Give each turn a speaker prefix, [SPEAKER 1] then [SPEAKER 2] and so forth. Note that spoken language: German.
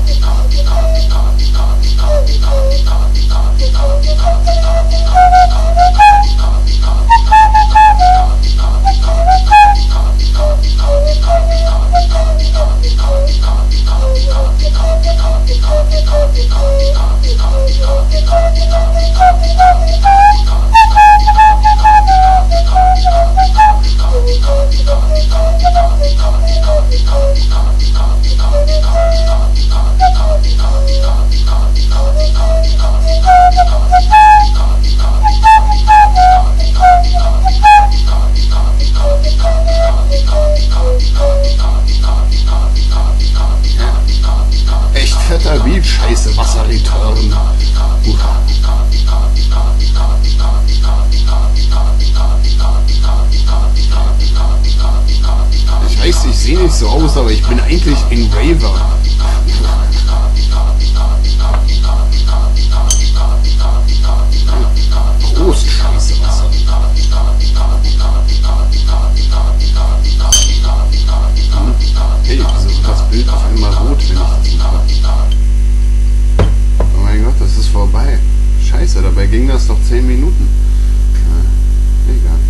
[SPEAKER 1] Scheiße, Wasserreturn. Ich weiß, ich sehe nicht so aus, aber ich bin eigentlich ein Raver. Prost, Scheiße, Wasser. Hey, wieso wird das Bild auf einmal rot, wenn ich das mache? Oh mein Gott, das ist vorbei. Scheiße, dabei ging das doch 10 Minuten. Ja, egal.